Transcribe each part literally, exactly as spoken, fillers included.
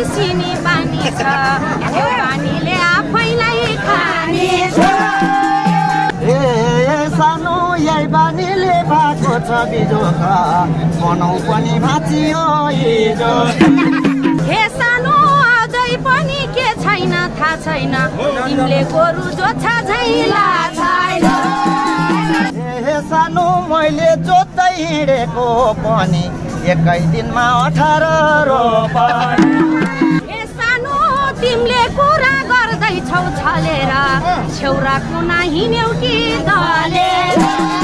सिनी पानी छ यो पानीले आफैलाई खाने छ ए सानो यही बानीले भएको छ बिजोग बनाउ पनि भाँचियो हिजो हे सानो अझै पनि के छैन थाहा छैन तिमीले गोरु जोत्छा झैला छैन हे सानो मैले जोत्दै हिँडेको पनि एकै दिनमा अठार रोपनी हे सानो तिमीले कुरा गर्दैछौ छलेर छेउरा कुना हिँड्यौ कि दलेर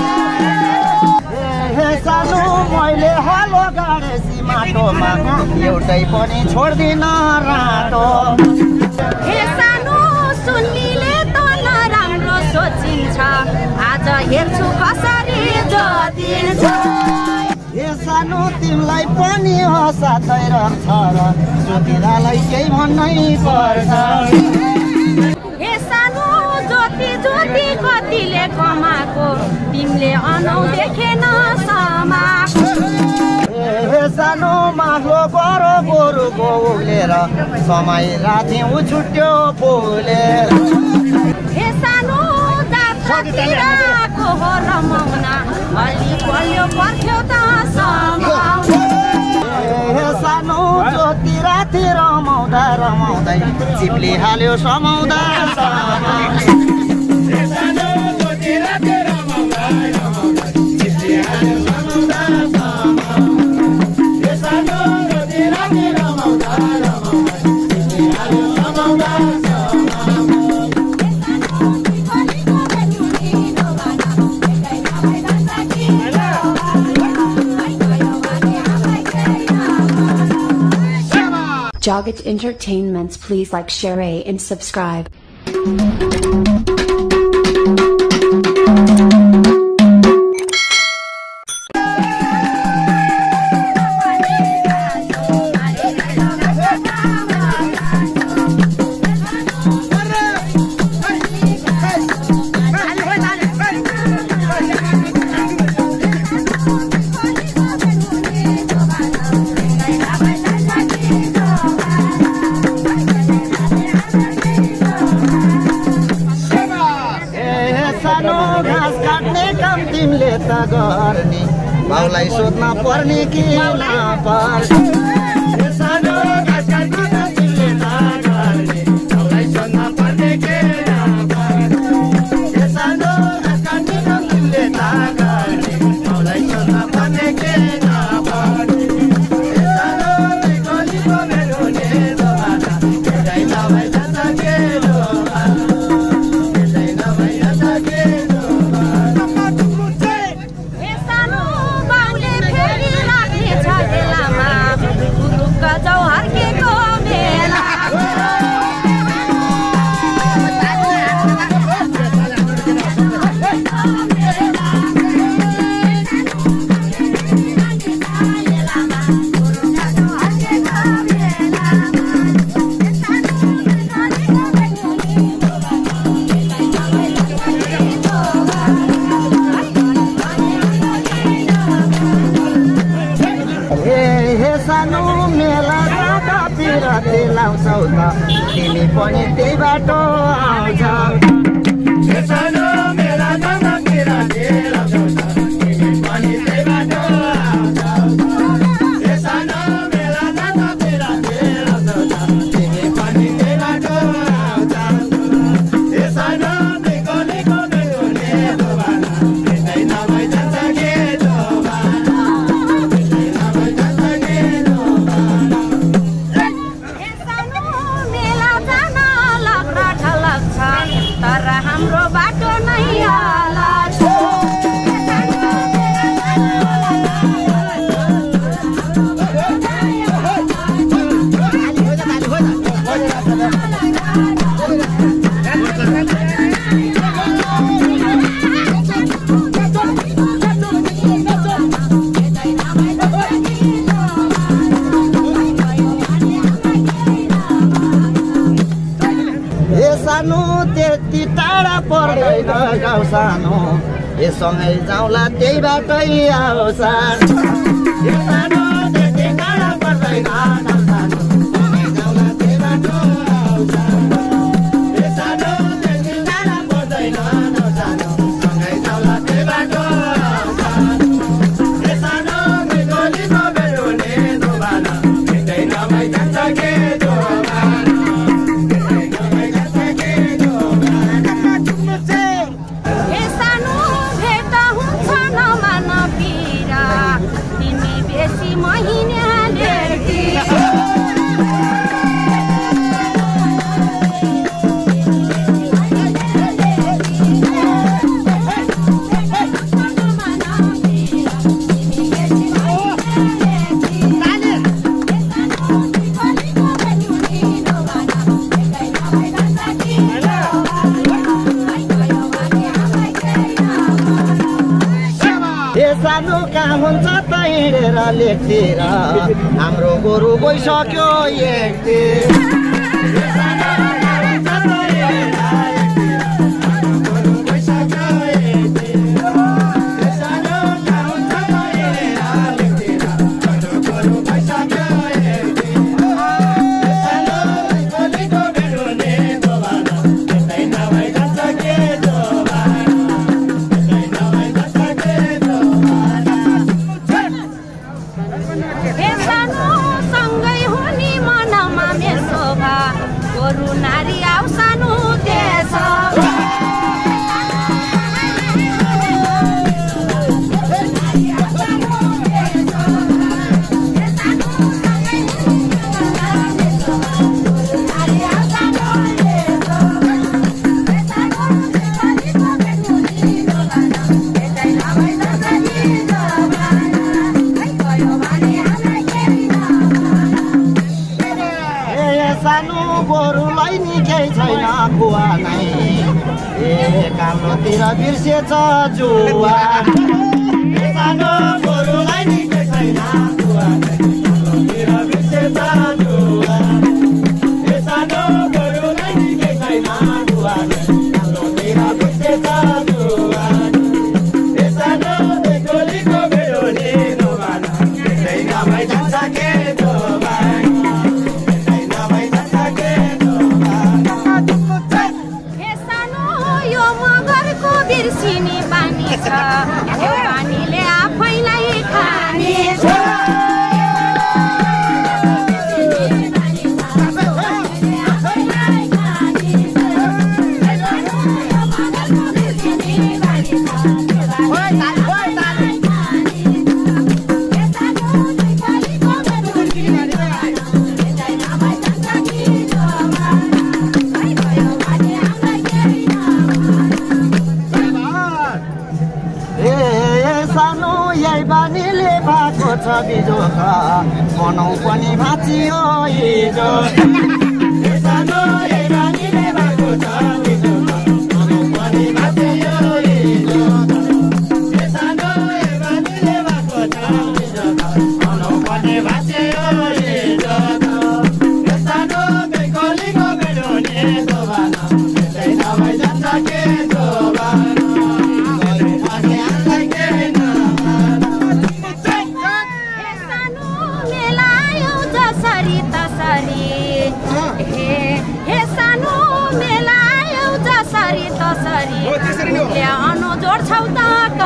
हे सानो मैले हलो गाडेसी माटोमा एउटै पनि छोड्दिन रातो हे सानो सुन्नीले त नराम्रो सोचिन्छ आज हेर्छु कसरी जोतिन्छ हे सानो तिमीलाई पनि हँसादै रहन्छ र ज्योतिरालाई केही भन्नै पर्छ हे सानो ज्योति ज्योति कतिले कमाएको तिमीले अनौ देखेन समाएको हे सानो माथो गरो गोरु गोलेर समय राति उछुट्यो बोलेर हे सानो जात्रातिरको हो रमाउन अलि बलियो पर्थ्यो त समाउन हे सानो ज्योति राति रमाउँदा रमाउँदै चिप्ली हाल्यो समाउँदा Joggit Entertainments, please like, share, and subscribe. गर्ने बाउलाई सोध्न पर्ने कि नपर्ने सानो घाँस काट्न तिमीले नगर्ने बाउलाई सोध्न पर्ने कि नपर्ने सानो घाँस काट्न तिमीले नगर्ने बाउलाई सोध्न पर्ने कि नपर्ने सानो गलीको मेरो नेरोबाटा त्यसै नभइ जान्छ के त्यसै नभइ जान्छ के लाउँछौ त तिमी पनि त्यही बाटो आउँछौ सानो मेला जाँदातिर लाउँछौ त तिमी पनि त्यही बाटो आउँछौ सानो मेला जाँदातिर लाउँछौ त तिमी पनि त्यही बाटो आउँछौ सानो गलीको मेरो नेरोबाटा त्यसै नभइ जान्छ के दोबारा त्यसै नभइ जान्छ के तर हाम्रो बाटो नै अलग छ सानो त्यति टाढा पर्दैन गाउँ सानो यससँगै जाउँला त्यही बाटै आउँछ सानो त्यति टाढा पर्दैन गाउँ सानो हिँड्याले सानो काम हुन्छ त हिँडेर लेखतिर हाम्रो गोरु गइसक्यो एकतिर कालोतिर बिर्सेछ जुवा सानो गोरुलाई निकै छैन कुवा कालोतिर बिर्सेछ जुवा सानो गोरुलाई निकै छैन कुवा कालोतिर बिर्सेछ जुवा सानो बेगोलीको बेरोली नोबाना त्यसै नभई जान्छ के बिर्सिने बानी छ यो बानीले आफैलाई खाने छ बिजो बनाउ पनि भाँचियो हिजो सानो बानीले भएको छ बिजो बनाउ पनि भाँचियो हिजो सानो बानीले भएको छ बिजो बनाउ पनि भाँचियो हिजो सानो बेगोलीको बेडोली दोबाना त्यसै नभई जान्छ के दोबाना ल्याउनु जोड्छौ त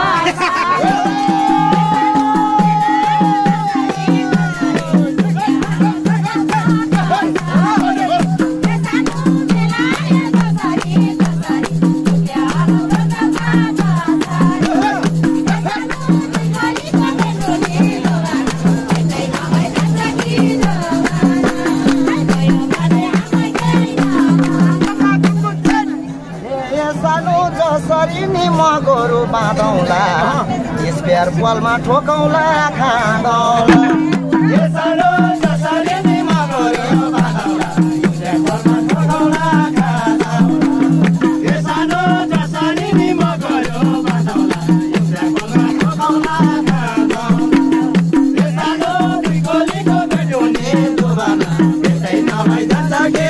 गोरु बाँधौला स्पेयर बलमा ठोकौला खाँदौला सानो जसरी नि म गोरु बाँधौला स्पेयर बलमा ठोकौला खाँदौला सानो जसरी नि म गोरु बाँधौला स्पेयर बलमा ठोकौला खाँदौला सानो बेगोलीको बेडोली दोबाना त्यसै नभई जान्छ के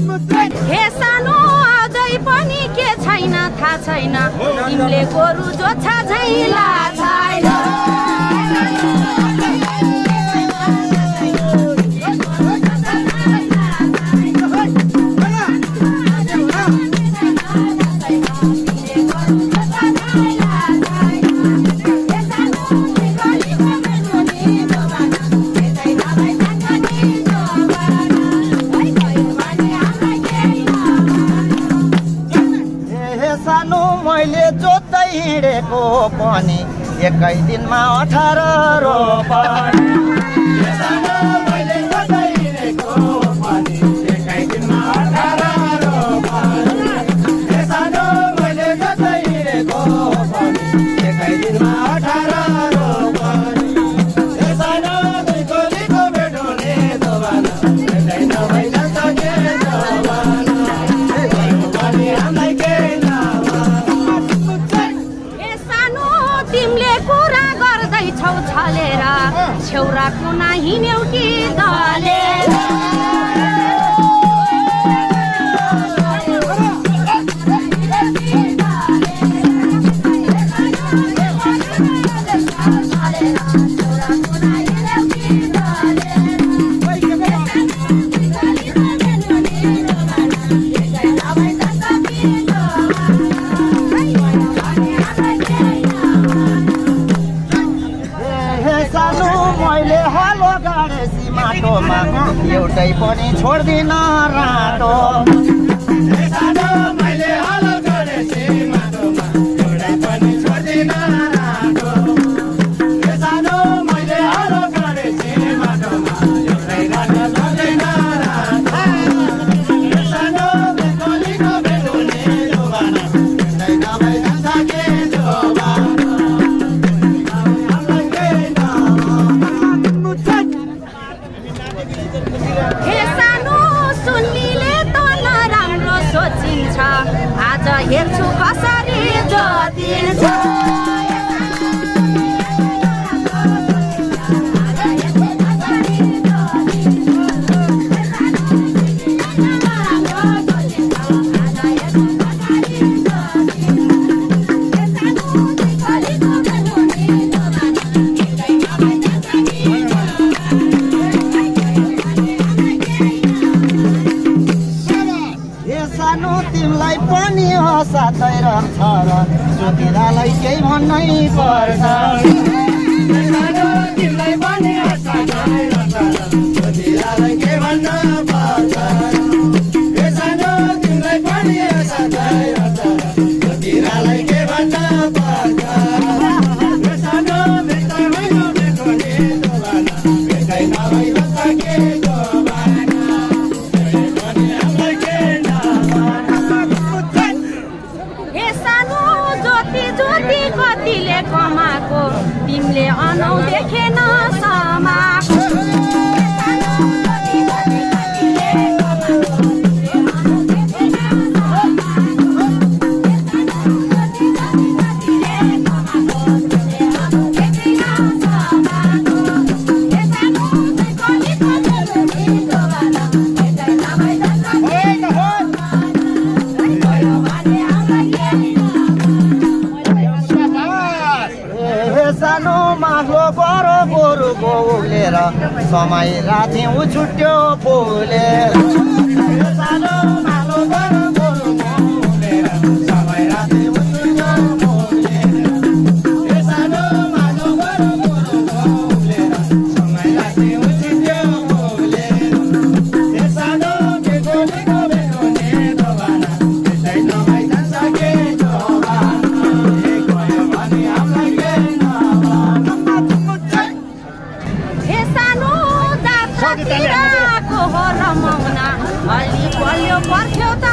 छैन तिमीले गोरु जोत पनि एकै दिनमा अठार रोपनी सानो मैले गर्दै हिँडेको पनि एकै दिनमा अठार रोपनी सानो मैले गर्दै हिँडेको पनि एकै दिनमा अठार रोपनी सानो दुईको लिको भेटोले दोबाना भेट्दै नभई जान्छ के दोबाना पनि हामीलाई केही तिमीले कुरा गर्दैछौ छलेर छेउरा कुना हिँड्यौ कि दलेर एउटै पनि छोड्दिन रातो सानो मैले हलो छोडेपछि माटोमा एउटै पनि छोड्दिन रातो सानो मैले हलो छोडेपछि माटोमा एउटै पनि छोड्दिन रातो सानो बेकोलीको बेटुले दोबाना भेट्दै नभई जान्छ के दोबाना आज हेर्छु कसरी जोतिन्छ तिमीलाई पनि हँसादै रह्छ र ज्योतिरालाई केही भन्नै पर्छ तिमीलाई पनि हँसादै रह्छ र ज्योतिरालाई केही भन्न पर्छ सानो तिमीलाई पनि हँसादै रह्छ र ज्योतिरालाई केही भन्न पर्छ सानो भेट्दै मैले भेटोले दोबाना भेट्दै नभई जान्छ के कतिले कमाको तिमीले अनौ देखेन समाको उलेर समय राति उछुट्यो फुलेर सानो मालो गरो गोरु फुलेर समय राति उछुट्यो फुलेर सानो मालो गरो गोरु फुलेर समय राति उछुट्यो फुलेर सानो बेकोलीको बेकोले दोबाना भेट्दै नभई जान्छ के दोबाना गयो भने हामीलाई केही तिराको हो रमाउना अलि बल्यो पर्थ्यो त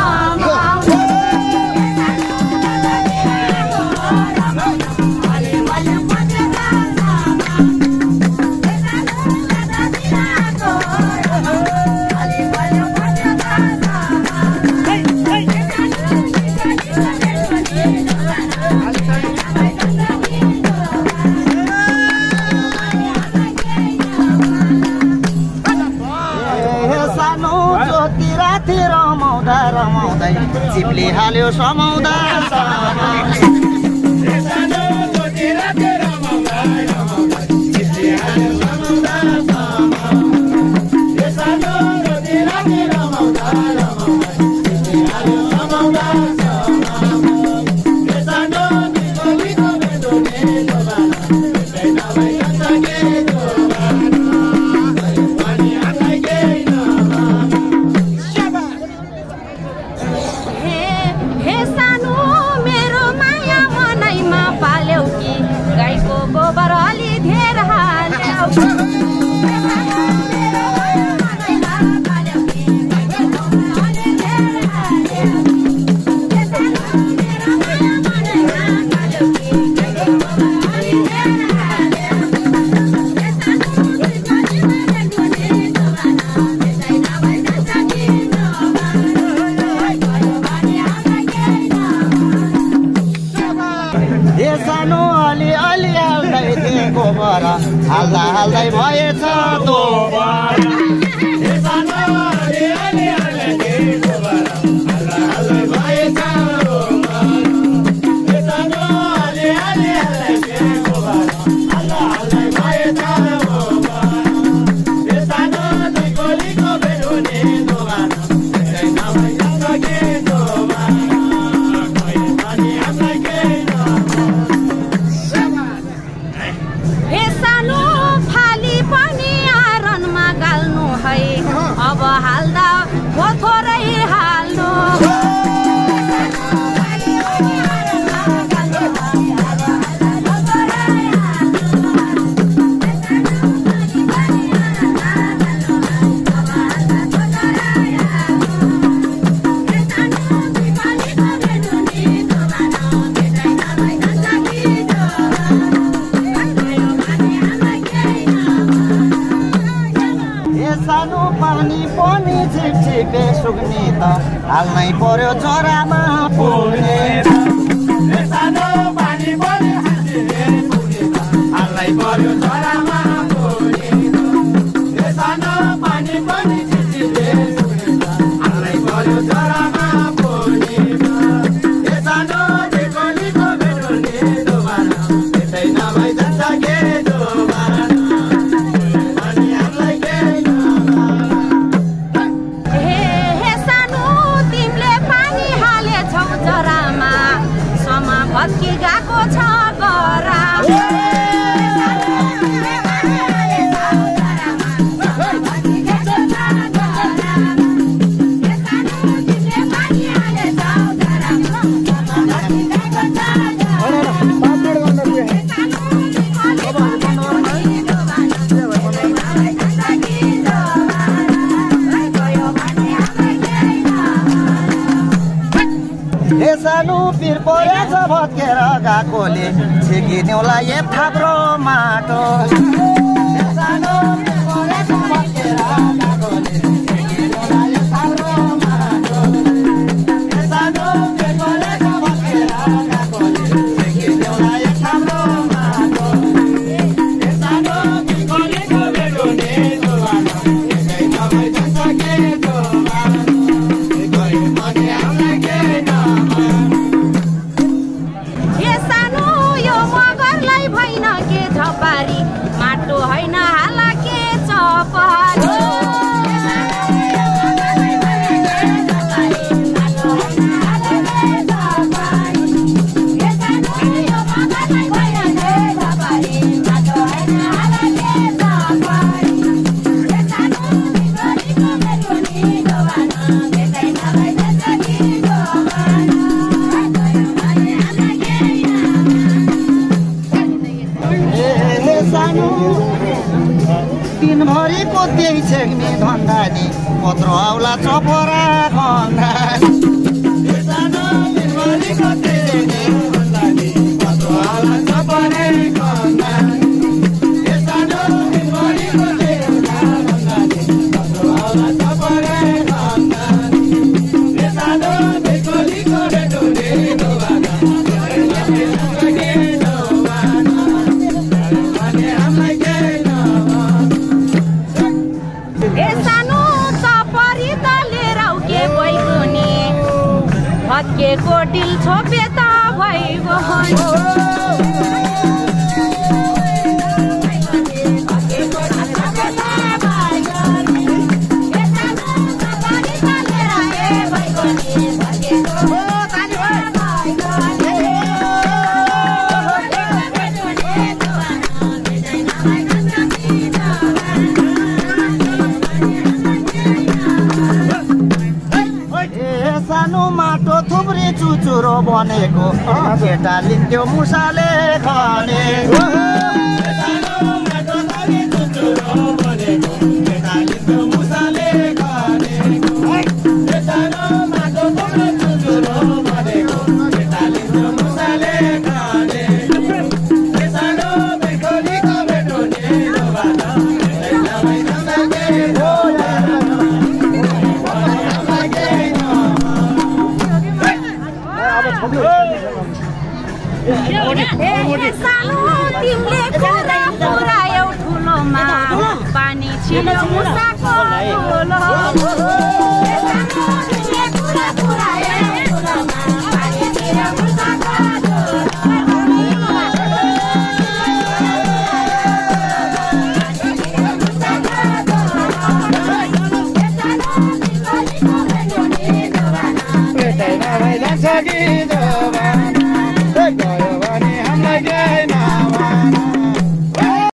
रमाउँदै चिप्ली हाल्यो समाउँदा हे सानो अलि अलि हाल्दै दिएको बर हाल्दा हाल्दै भएछ दोबर सानो अलि अलि हाल्दै दिएको बर हाल्दा हाल्दै भएछ दोबर सानो अलि अलि हाल्दै दिएको बर हाल्दा हाल्दै भएछ दोबर सानो दुई कोलीको भेट हुने दोबार त्यसै नभई नसके दोबार कहिले पनि हामीलाई केही हे सानो फाली पनि आरनमा गाल्नु है अब हाल्दा हो थोरै हाल्नु सानो पानी पनि छिपछिपे सुक्ने त हाल्नै पर्यो चरामा पुग्ने सानो पानी पनि छिपछिपे सुक्ने त हाल्नै पर्यो चरामा पुग्ने सानो पानी पनि छिपछिपे सुक्ने त हाल्नै पर्यो चरामा पुग्ने सानो कोलीको भेट हुने दोबार त्यसै नभई जान्छ के दोबार अनि हामीलाई केही भत्की गएको छ गरा सानो पिर परेछ भत्केर गएकोले छिकिन्युला एक थाप्रो माटो सानो पिर परेछ भत्केर गएकोले छिकिन्युला एक थाप्रो माटो सानो पिर परेछ भत्केर गएकोले छिकिन्युला एक थाप्रो माटो सानो कोलीको भेट हुने दोबार त्यसै नभई जान्छ के दोबार गए पनि हामीलाई केही छपारी माटो होइन हाला के चपारी दिनभरिको त्यही छेक्ने धन्दा नि पत्र आउला चपरा खन्दा सानो दिनभरिको त्यही धन्दा नि पत्र आउला चपरा खन्दा सानो दिनभरिको त्यही धन्दा नि पत्र आउला चपरा खन्दा सानो कोलीको भेट हुने दोबार भत्केको डिल छोपे त भइगयो सानो माटो थुप्री चुचुरो बनेको केटा लिन्थ्यो मुसाले खाने सानो माटो थुप्री चुचुरो बनेको केटा लिन्थ्यो मुसाले खाने सानो माटो थुप्री चुचुरो बनेको केटा लिन्थ्यो मुसाले खाने सानो कोलीको भेट हुने दोबार तिमीले कुरा पुऱ्यायौ ठुलोमा पानी छिलो मुसाको ठुलो लाग्छ गीत